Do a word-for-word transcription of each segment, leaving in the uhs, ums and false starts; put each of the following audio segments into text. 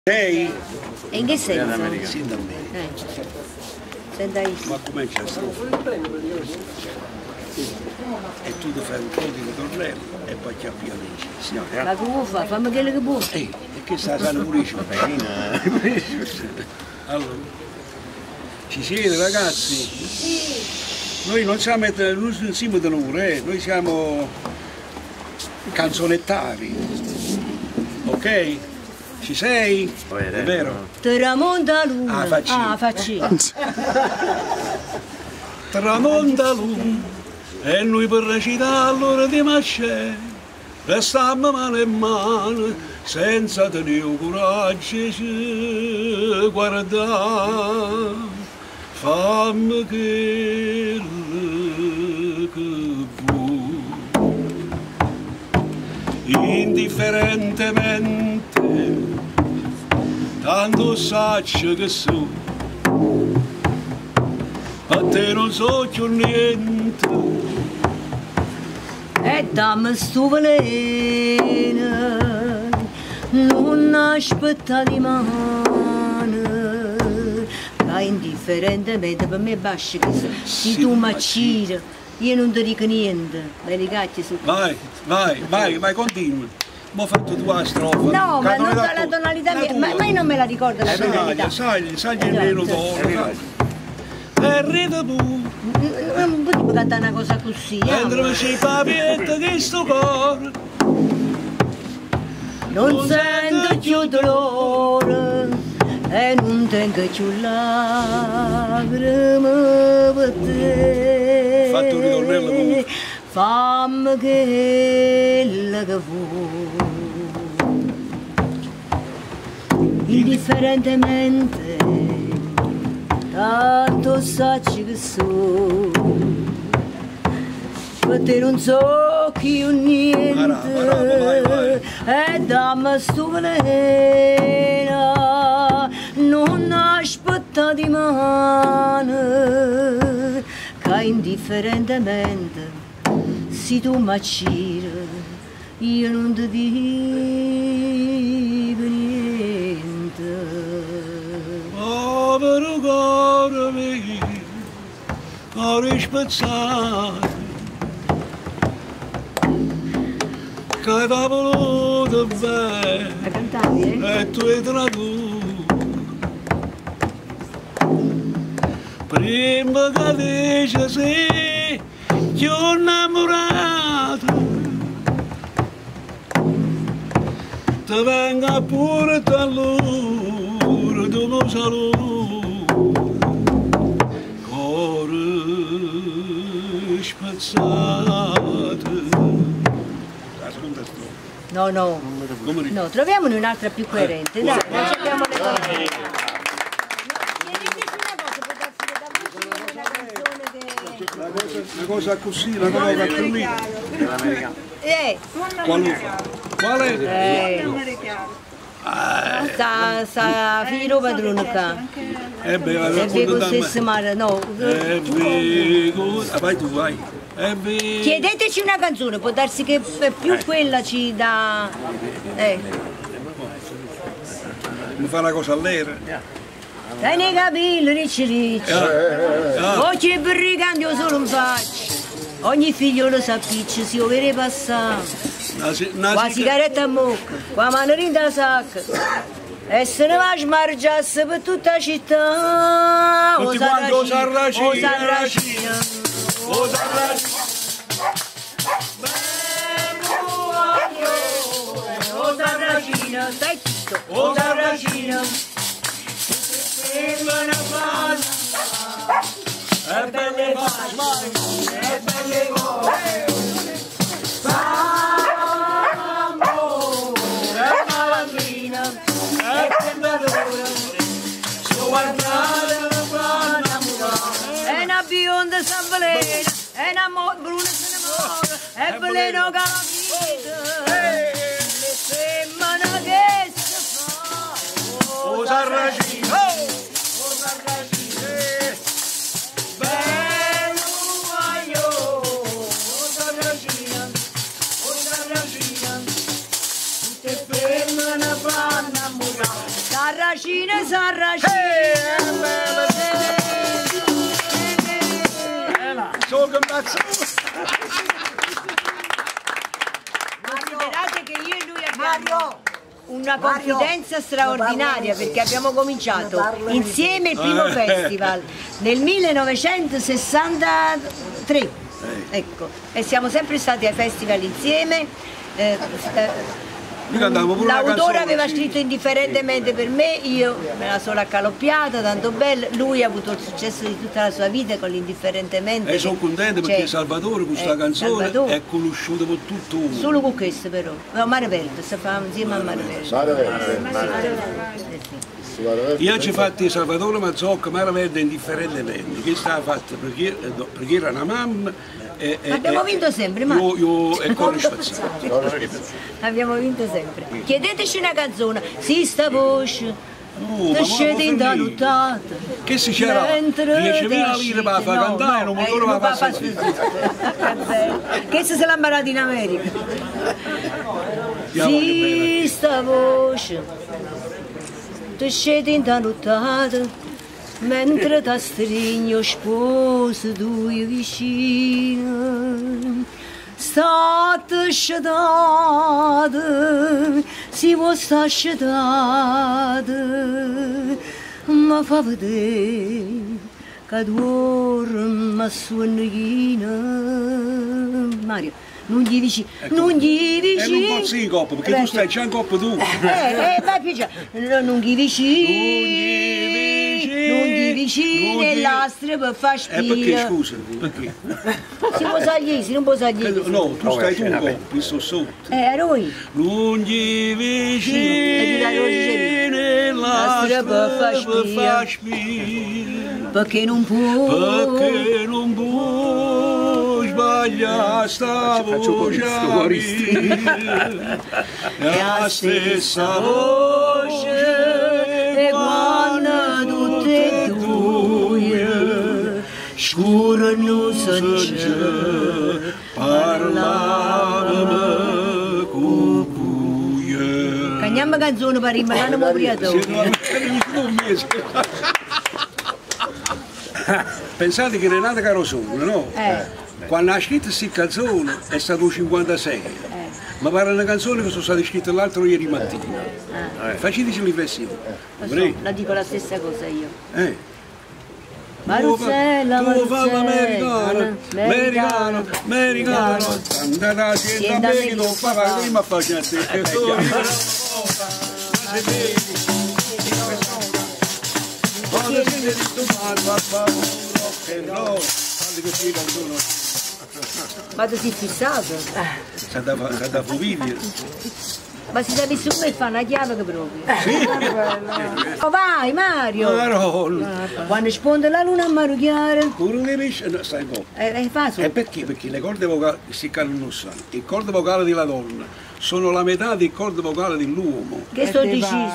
Sei? E in che senso? Sì, da me. Eh. Senta io. Ma come c'è stato? E tu ti fai un po' di ritornello e poi chiappi amici. Signore. Ma che vuoi fare? Fammi quello che vuoi. Ehi, e che sta sanno pulisce? Allora, ci siete ragazzi? Sì. Noi non siamo insieme da loro, eh? Noi siamo canzonettari. Ok? Ci sei? È vero? Tramonta luna. Ah, facci. Ah, facci. Tramonta luna e noi per recitare all'ora di mascè restammo mano in mano senza tenere coraggio di guardare. Fammi che vuoi indifferentemente, tanto saccio che so, a te non so più niente. E dammi sto veleno, non aspetta di mano, che indifferentemente per me basta che so. Se tu mi acciri, io non ti dico niente, me li cacchi su. Vai, vai, vai, vai, continua. Ma ho fatto tua strofa. No, ma non la la tonalità mia, ma, ma io non me la ricordo la tonalità. Sai, sai che è vero tono. E ride pure. Non potevo cantare una cosa così, eh? Mentre si papietta che sto cuore non sento più dolore e non tengo più lacrime per te. Fatto un ritornello comunque. Fammi quello che vuoi, indifferentemente, tanto sacci che so, per te non so più niente. Bravo, bravo, vai, vai. E dammi sto veleno, non aspetta di mano, che indifferentemente, se tu mi acciri, io non ti dico niente. Povero cuore mio, cuore spezzato, che hai voluto bene, La cantavi, eh? e tu hai tradotto. Prima che dice sì, ti ho innamorato, ti venga pure da loro, tu mi saluti, cuore spezzato. No, no, no, troviamone un'altra più coerente, dai, non abbiamo le cose. Una cosa così, una cosa così. Eh, Quale? Quale? eh, sta, sta figlio padrone qua. Eh beh, E vi così mare, no. Eh beh, vai tu, vai. Eh beh. Chiedeteci una canzone, può darsi che più quella ci dà. Eh. Mi fa una cosa all'era. Dai nei capelli ricci ricci, occhi briganti io solo un faccio, ogni figlio lo s'appiccia, si overe passare, qua sigaretta a bocca, qua mano in da sacca, e se ne va a smargiasse per tutta la città, tutti quanti o sarracina, o sarracina, o sarracina, o sarracina, stai zitto, o sarracina. e belle cose, E belle cose, e belle cose, amore, e malandrina, e temperatura, sto guardando la panna murata, e una bionda San Valena, e una bruna se ne muore, e veleno calamita, le femmine che si fa, o sarracina. Tutte femmine vanno a murare, Sarracine, sarracine. So che mazzo. Considerate che io e lui abbiamo una confidenza straordinaria perché abbiamo cominciato insieme il primo festival nel millenovecentosessantatré, ecco, e siamo sempre stati ai festival insieme. Eh, eh, L'autore aveva scritto indifferentemente per me, io me la sono accaloppiata, tanto bella, lui ha avuto il successo di tutta la sua vita con l'indifferentemente. E sono contento perché Salvatore con questa eh, canzone Salvatore. è conosciuto per tutto uno. Solo con questo però, no, Mare Verde, si fa insieme a Mare Verde. Mare Verde. Mare Verde. Io ci ho fatto Salvatore Mazzocca, Mare Verde indifferentemente, che stava fatto perché, perché era una mamma. E, e, abbiamo vinto sempre, ma io, io e con abbiamo vinto sempre. Chiedeteci una canzone, si sta voce, no, ti scende in da nottata. Che si c'era? diecimila lire per far cantare e non mi lo fa sentire. Che se l'ha imparato in America. Si sta voce, ti scende in da nottata. Mentre ti stringo sposo due vicino, state scetate, si può sta scetate, ma fa vedere che dorme suonina. Mario, non gli vicino, ecco. Non gli vicino. E non posso in coppa, perché tu stai già in coppa tu. Eh, eh, vai piacere, non gli vicino. Non gli vicini e l'astre per far spira. E perché scusa? Perché? Si può salire, si non può salire. No, tu stai tu in coppa, io sto sotto. Eh, a noi. Non gli vicini e l'astre per far spira. Perché non può. Perché non può sbagliare sta voce la stessa voce e quando tutte e due scurano senza parlavamo con buie. Cagniamo canzone per rimanere moriatori. Pensate che Renata Carosone, no? Eh. Quando ha scritto questa canzone è stato il cinquantasei, eh. Ma pare una canzone che sono state scritte l'altro ieri mattina. Eh. Faceteci l'impressione. So, la dico la stessa cosa io. Eh. Maruzzella, Maruzzella, americano, americano, americano, andata a me non fa prima faccia te. Quando siete di stomare, va che no, quando che si canzone. Ma tu sei fissato? C'è da, da famiglia. Ma si deve su e fa una chiave che proprio. Sì. Oh, vai Mario! Marol. Quando sponde la luna a marugliare. Pure le pesce, no, stai un po'. È, è facile. E perché? Perché le corde vocali si non sanno. Le corde vocali della donna sono la metà delle corde vocali dell'uomo. Che sto dicendo?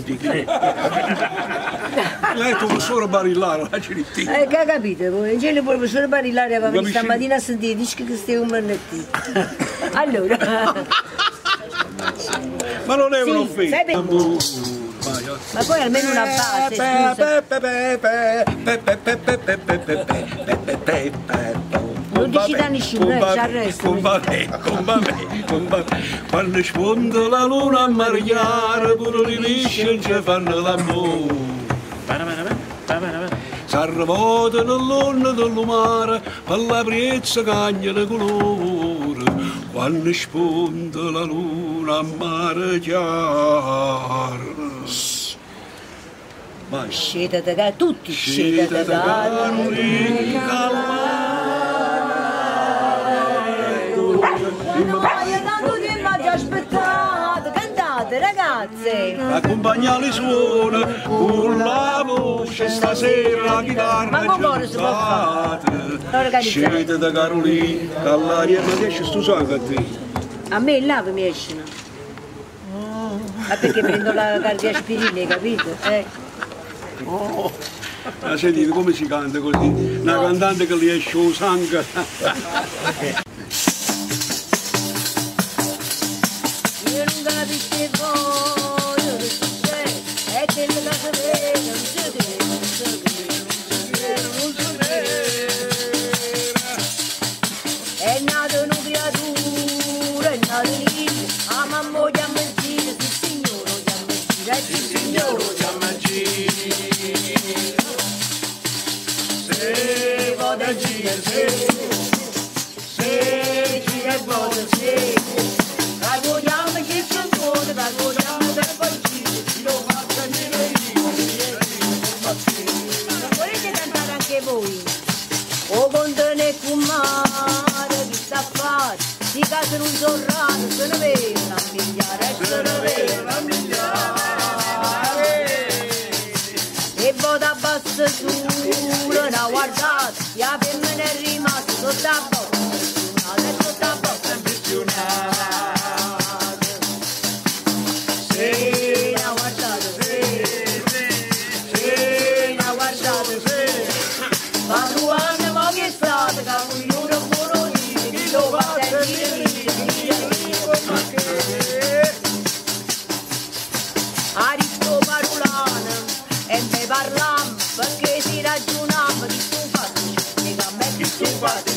Lei è professore Barillaro, la ciritì. Eh, che capite voi? In genere il professore Barillaro aveva venuto stamattina a sentire i dischi che stiamo mannettì. Allora. Ma non è sì, un'offesa. Ma poi almeno una base, scusa. Non dici da nessuno, eh, ci arresto. Quando sfonda la luna a marigliare, pure le pesci ci fanno l'amore. S'arrivata nell'onna del mare, per la prezza cagna di colore. Quando sfonda la luna a marigliare. Sceta da gara, tutti sceta da gara. Aspettate, cantate ragazze! Accompagnare suona con la voce stasera la chitarra. Ma come ora si può fare? Scete da Carolina, dall'aria ma esce sto sangue a te. A me là mi escono. Ma perché prendo la cardioaspirina, hai capito? Eh. Oh, ma sentite come si canta così? Una cantante che gli esce il sangue. Io non capisco voi, e che quella da sapere, non si crede, non si crede, non si crede. È nata una creatura, è nata lì, a mamma chiama il giro, il signore chiama il giro, il signore chiama il giro. Se vado a giro, se, se gira e vado, se, raggodiamo che c'è un po', raggodiamo per poi giro, lo faccio venire io, ma volete cantare anche voi? O contene fumare, chi sta a fare? Di casa non sono raro, se ne vede una migliare, se ne vede una migliare. E vota bassa sulla, una guardata, e la femmina è rimasta sotto a bocca, e sotto a bocca impiccionata. Se una guardata, se, se una guardata, se, ma tu anni ma che state, che io non buono dire, chi lo fa a dire, Aristo Parolano, e me parlam, perché si ragionava di sto fatto, che a me di sto fatto.